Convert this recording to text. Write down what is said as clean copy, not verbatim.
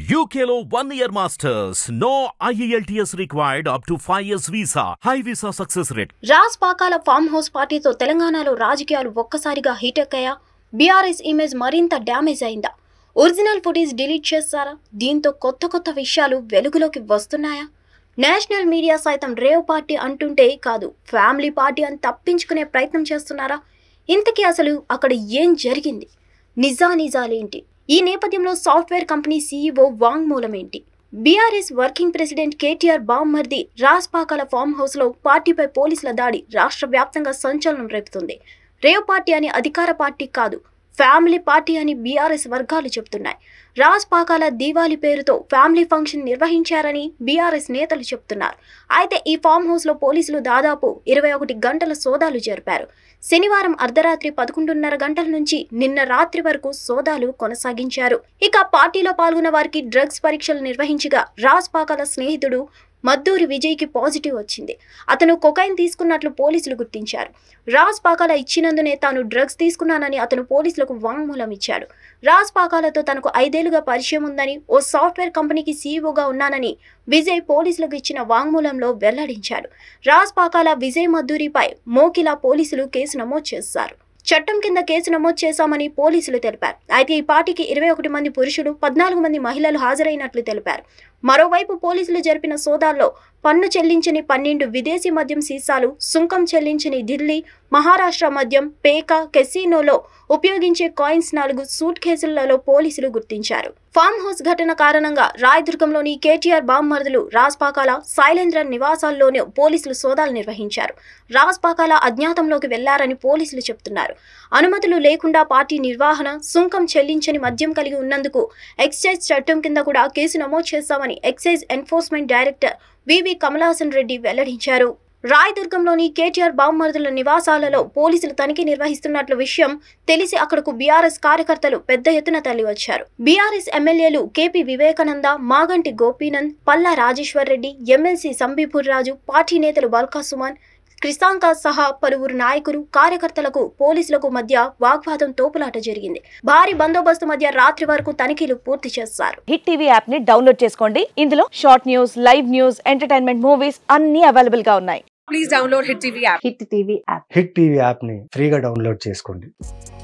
UKలో 1 year masters. No IELTS required up to 5 years visa. High visa success rate. Raj Pakala farm house పార్టీతో తెలంగాణలో రాజకీయాలు ఒక్కసారిగా heat ఎక్కాయా? BRS image మరింత డ్యామేజ్ అయిందా? ఒరిజినల్ ఫుటేజ్ డిలీట్ చేస్తారా? దీంతో కొత్త విషయాలు వెలుగులోకి వస్తున్నాయా? నేషనల్ మీడియా సైతం రేవ్ పార్టీ అంటుంటే కాదు, ఫ్యామిలీ పార్టీ అని తప్పించుకునే ప్రయత్నం చేస్తున్నారా? ఇంతకీ అసలు అక్కడ ఏం జరిగింది? నిజాలేంటి? ఈ నేపథ్యంలో సాఫ్ట్వేర్ కంపెనీ సీఈఓ వాంగ్మూలం ఏంటి? బీఆర్ఎస్ వర్కింగ్ ప్రెసిడెంట్ కేటీఆర్ బామ్మర్ది రాజ్ పాకాల ఫామ్ హౌస్ లో పార్టీపై పోలీసుల దాడి రాష్ట్ర వ్యాప్తంగా సంచలనం రేపుతుంది. రేవ్ పార్టీ అని అధికార పార్టీ కాదు, ఫ్యామిలీ పార్టీ అని బీఆర్ఎస్ వర్గాలు చెబుతున్నాయి. రాజ్ పాకాల దీవాలి పేరుతో ఫ్యామిలీ ఫంక్షన్ నిర్వహించారని బీఆర్ఎస్ నేతలు చెబుతున్నారు. అయితే ఈ ఫామ్ హౌస్ లో పోలీసులు దాదాపు 21 గంటల సోదాలు జరిపారు. శనివారం అర్ధరాత్రి 11:30 గంటల నుంచి నిన్న రాత్రి వరకు సోదాలు కొనసాగించారు. ఇక పార్టీలో పాల్గొన్న వారికి డ్రగ్స్ పరీక్షలు నిర్వహించగా రాజ్ పాకాల స్నేహితుడు మద్దూరి విజయ్కి పాజిటివ్ వచ్చింది. అతను కొకైన్ తీసుకున్నట్లు పోలీసులు గుర్తించారు. రాజ్ పాకాల ఇచ్చినందునే తాను డ్రగ్స్ తీసుకున్నానని అతను పోలీసులకు వాంగ్మూలం ఇచ్చాడు. రాజ్ పాకాలతో తనకు 5 ఏళ్లుగా పరిచయం ఉందని, ఓ సాఫ్ట్వేర్ కంపెనీకి సీఈఓగా ఉన్నానని విజయ్ పోలీసులకు ఇచ్చిన వాంగ్మూలంలో వెల్లడించాడు. రాజ్ పాకాల, విజయ్ మద్దూరిపై మోకిలా పోలీసులు కేసు నమోదు చేశారు. చట్టం కింద కేసు నమోదు చేశామని పోలీసులు తెలిపారు. అయితే ఈ పార్టీకి 21 మంది పురుషులు, 14 మంది మహిళలు హాజరైనట్లు తెలిపారు. మరోవైపు పోలీసులు జరిపిన సోదాల్లో పన్ను చెల్లించని 12 విదేశీ మద్యం సీసాలు, సుంకం చెల్లించని ఢిల్లీ, మహారాష్ట్ర మద్యం, పేక, కెసినోలో ఉపయోగించే కాయిన్స్ 4 సూట్ కేసులలో పోలీసులు గుర్తించారు. ఫామ్ హౌస్ ఘటన కారణంగా రాయదుర్గంలోని కేటీఆర్ బామ్మర్దులు రాజ్ పాకాల, శైలేంద్ర నివాసాల్లోనే పోలీసులు సోదాలు నిర్వహించారు. రాజ్ పాకాల అజ్ఞాతంలోకి వెళ్లారని పోలీసులు చెబుతున్నారు. అనుమతులు లేకుండా పార్టీ నిర్వహణ, సుంకం చెల్లించని మద్యం కలిగి ఉన్నందుకు ఎక్సైజ్ చట్టం కింద కూడా కేసు నమోదు చేశామని excise enforcement director V V Kamalasan Reddy వెల్లడించారు. రాయదుర్గంలోని కేటీఆర్ బామ్మర్దుల నివాసాలలో పోలీసులు తనిఖీ నిర్వహిస్తున్నట్లు విషయం తెలిసి అక్కడకు బీఆర్ఎస్ కార్యకర్తలు పెద్ద ఎత్తున తరలివచ్చారు. బీఆర్ఎస్ ఎమ్మెల్యేలు కేపీ వివేకానంద, మాగంటి గోపీనంద్, పల్లా రాజేశ్వర్ రెడ్డి, ఎమ్మెల్సీ సంబీపూర్ రాజు, పార్టీ నేతలు బల్కా సుమన్, క్రిసాంక సహా పలువురు నాయకులు, కార్యకర్తలకు పోలీసులకు మధ్య వాగ్వాదం, తోపులాట జరిగింది. భారీ బందోబస్తు మధ్య రాత్రి వరకు తనిఖీలు పూర్తి చేశారు. హిట్ టీవీ యాప్ ని డౌన్లోడ్ చేసుకోండి. ఇందులో short news, live news, entertainment movies అన్ని అవైలబుల్ గా ఉన్నాయి. Please download Hit TV app. Hit TV app. Hit TV app ని ఫ్రీగా డౌన్లోడ్ చేసుకోండి.